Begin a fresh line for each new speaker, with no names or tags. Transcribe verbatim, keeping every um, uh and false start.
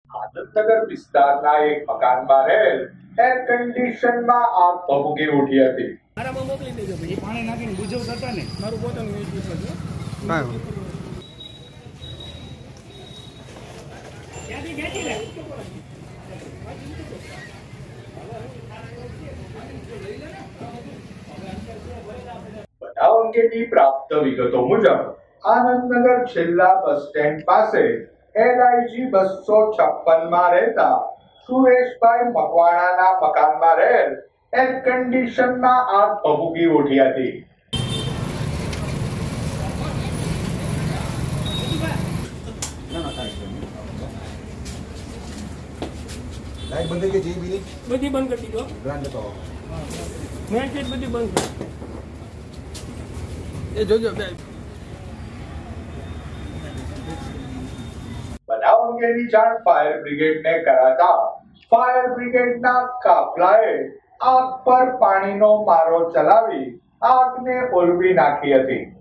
આનંદનગર વિસ્તારના એક મકાનમાં રહેલ એર કન્ડિશનમાં આગ ભભૂકી ઉઠી હતી.
મારામાં મોકલી દેજો ભાઈ, પાણી નાખીને બુઝાવ થતા ને મારું પોતાનું વેચી છે. ક્યાંથી ખેંચી લે
બનાવ અંગેની પ્રાપ્ત વિગતો મુજબ આનંદનગર છેલ્લા બસ સ્ટેન્ડ પાસે એલઆઈજી બસો છપ્પન માં રહેતા સુરેશભાઈ મકવાણાના મકાનમાં રહેલ એર કન્ડિશનમાં આગ ભભૂકી ઉઠી હતી.
લાઈટ બંધ કરી કે જીબી
બધી બંધ કરી દીધો.
ગ્રાન્ડ તો
મેં ચીજ બધી બંધ કરી. એ જોજો બે
બનાવ અંગેની જાણ ફાયર બ્રિગેડને કરાતા ફાયર બ્રિગેડના કાફલાએ આગ પર પાણીનો મારો ચલાવી આગને ઓલવી નાખી હતી.